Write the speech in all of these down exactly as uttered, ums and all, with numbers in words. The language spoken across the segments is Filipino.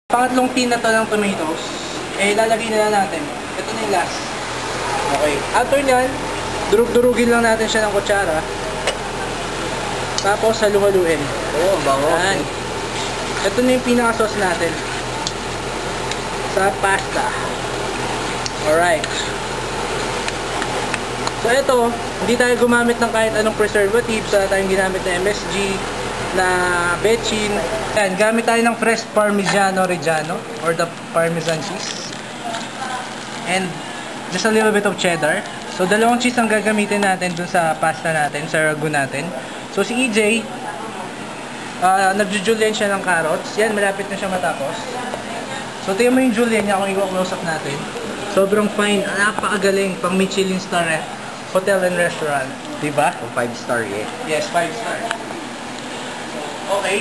Pangatlong tin na to ng tomatoes, eh lalagay na lang natin. Ito na yung last. Okay. After nyan, durug-durugin lang natin siya ng kutsara. Tapos halu-haluin. Oo, oh, bango. Yan. Ito na yung pinaka-sauce natin sa pasta. Alright. So ito, hindi tayo gumamit ng kahit anong preservative. Sa tayong ginamit na M S G, na bechin. Yan, gamit tayo ng fresh Parmigiano Reggiano or the Parmesan cheese. And just a little bit of cheddar. So dalawang cheese ang gagamitin natin dun sa pasta natin, sa ragu natin. So si E J, uh, nagjujulian siya ng carrots. Yan, malapit na siya matapos. So tingnan mo yung julian niya kung i-close up natin. Sobrang fine, napakagaling, pang Michelin star eh. Hotel and restaurant, diba? five star eh. Yes, five star. Okay.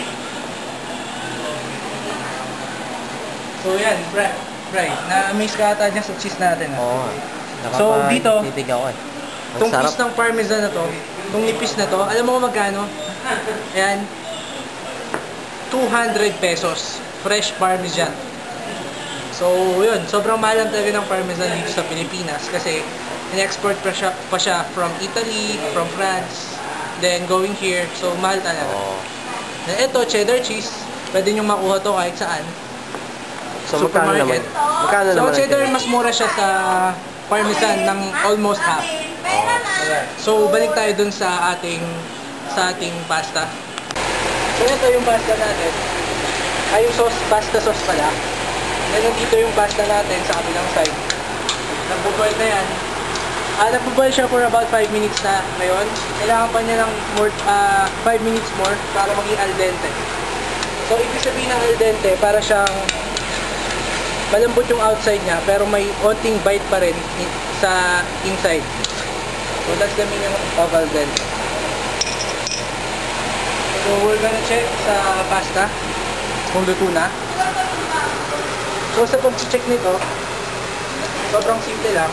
So yan, fry. Fry. Na-amaze ka ata dyan sa cheese natin. Oo. So dito, titig ako eh. itong piece ng parmesan na to, itong nipis na to, alam mo kung magkano? Ayan. two hundred pesos. Fresh parmesan. So yun, sobrang mahal lang talaga ng parmesan dito sa Pilipinas kasi in-export pa siya, pa siya from Italy, from France, then going here. So mahal talaga. Oo. Ito, cheddar cheese. Pwede nyo makuha to kahit saan. So, magkano naman? Magkano so, naman? So, cheddar mas mura siya sa parmesan ng almost half. Oh. So, balik tayo dun sa ating sa ating pasta. So, ito yung pasta natin. Ay, yung sauce, pasta sauce pala. Then, dito yung pasta natin sa kabilang side. Nagbuboil na yan. Ah, nagbuboil siya for about five minutes na ngayon. Kailangan pa niya ng more, uh, five minutes more para maging al dente. So, ibig sabihin ng al dente, para siyang malambot yung outside niya, pero may onting bite pa rin sa inside. So, that's the meaning of al dente. So, we're gonna check sa pasta kung luto na. So, sa pag-check nito, sobrang simple lang.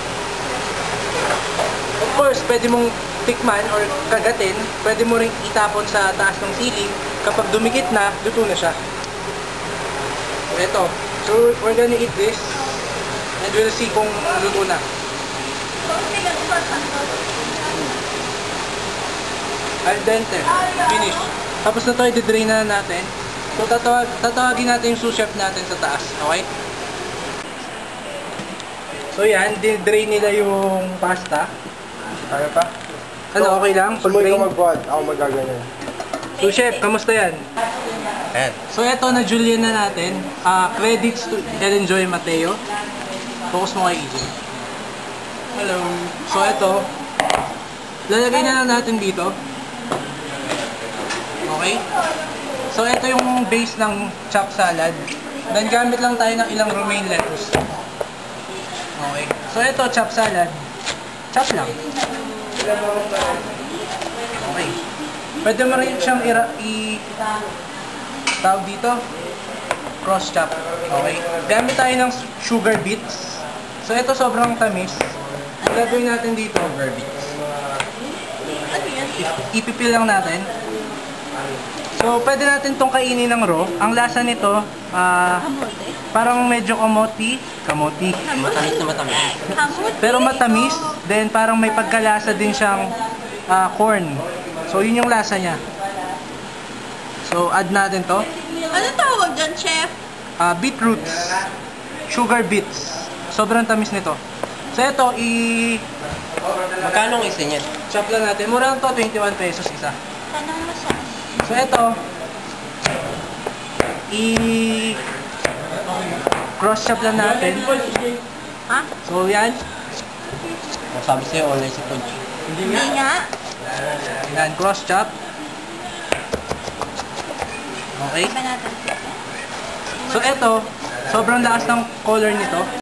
Of course, pwede mong tikman or kagatin, pwede mo rin itapon sa taas ng siling. Kapag dumikit na, luto na siya. So, ito. So, we're gonna eat this and we'll see kung luto na. Al dente. Finish. Tapos na ito, i-drain na natin. So, tatawag, tatawagin natin yung sous chef natin sa taas. Okay? So, yan. Drain nila yung pasta. Kaya pa? Ano, okay lang? Sumoy ka mag-quad, ako magaganyan. So, chef, kamusta yan? Ayan. So, eto na julian na natin. Uh, credits to Elenjoy Mateo. Focus mo kay E J. Hello. So, eto. Lalagay na lang natin dito. Okay? So, eto yung base ng chop salad. Then, gamit lang tayo ng ilang romaine lettuce. Okay. So, eto, chop salad. Chop lang. Okay. Pwede mo rin siyang ira i tawag dito cross chop. Okay. Gamit tayo ng sugar beets. So ito sobrang tamis. Ang gagawin natin dito, sugar beets. Ipipil lang natin. So pwede natin tong kainin ng raw. Ang lasa nito, ah, uh, parang medyo kamote, kamote. Matamis na matamis. Pero matamis, then parang may pagkalasa din siyang uh, corn. So yun yung lasa niya. So add natin to. Ano tawag dyan, chef? Uh, beetroots. Sugar beets. Sobrang tamis nito. So ito, i... Magkano ang isa niyan? chop lang natin. Mura lang to, twenty-one pesos isa. Tanong mo sa... So ito, i... cross chop lang natin. Ha? So yan. Sabi sa'yo, online si Punch. Hindi nga. Yan, cross chop. Okay. Iba natin. So ito, sobrang lakas ng color nito.